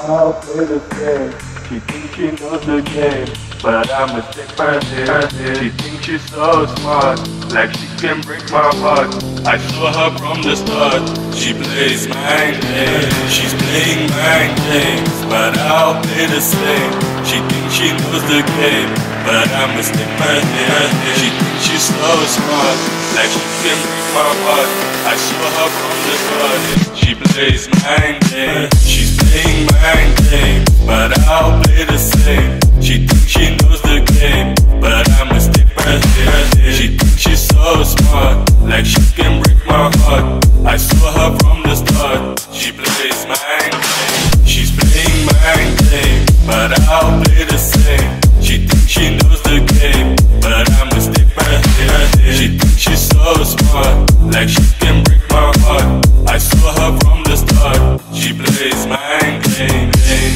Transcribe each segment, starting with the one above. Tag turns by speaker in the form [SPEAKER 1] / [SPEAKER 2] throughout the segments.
[SPEAKER 1] I'll play the game. She thinks she knows the game, but I'm a stick person. She thinks she's so smart, like she can break my heart. I saw her from the start. She plays mind games. She's playing mind games, but I'll play the same. She thinks she knows the game, but I'm a stick person. She thinks she's so smart, like she can break my heart. I saw her from the start. She plays mind games. She's playing mind games, but I'll play the same. She thinks she knows the game, but I'm a stick person. She thinks she's so smart, like she can break my heart. I saw her from the start. She plays mind games. She's playing mind games, but I'll play the same. She thinks she knows the game, but I'm a stick person. She thinks she's so smart, like she can break my heart. I saw her from the start. She plays mind games.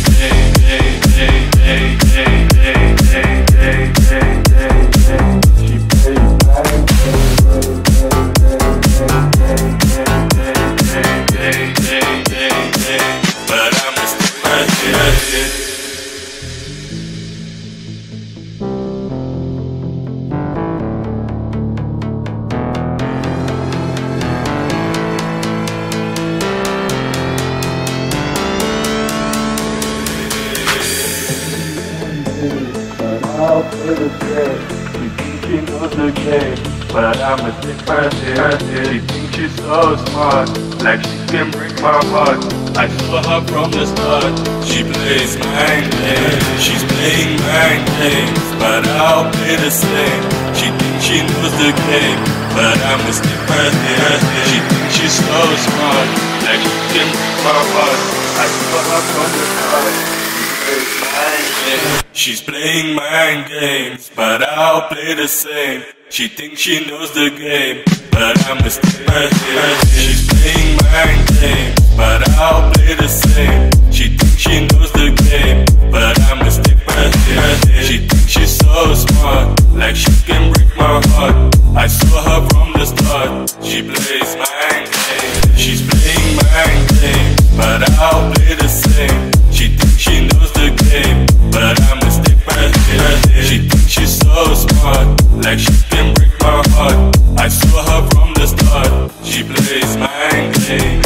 [SPEAKER 1] I'll play the game. She thinks she knows the game, but I'm a stick person. She thinks she's so smart, like she can break my heart. I saw her from the start. She plays mind games. She's playing mind games, but I'll play the same. She thinks she knows the game, but I'm a stick person. She thinks she's so smart, like she can break my heart. I saw her from the start. She's playing mind games, but I'll play the same. She thinks she knows the game, but I'm a stick person. She's playing mind games, but I'll play the same. She thinks she knows the game, but I'm a stick person. She thinks she's so smart, like she can break my heart. I saw her from the start. She plays mind games. She's playing mind games, but I'll play the same. She thinks she knows the game, but I'm a stick person. She thinks she's so smart, like she can break my heart. I saw her from the start. She plays mind games.